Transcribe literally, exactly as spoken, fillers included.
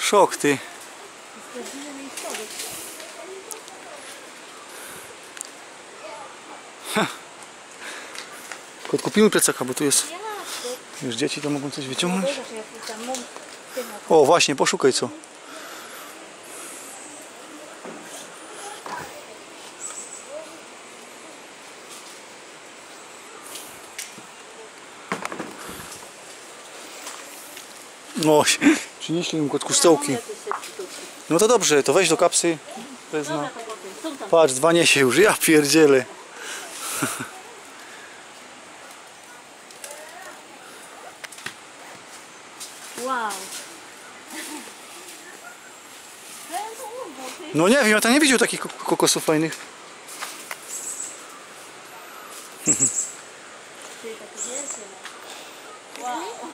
Szok, ty. Kot, kupimy plecaka, bo tu jest... Już dzieci to mogą coś wyciągnąć. O, właśnie, poszukaj co. No, przynieśli im kotku stołki. No to dobrze, to weź do kapsy. Wezmę. Patrz, dwa niesie już, ja pierdzielę. Wow. No nie wiem, ja tam nie widział takich kokosów fajnych. Wow.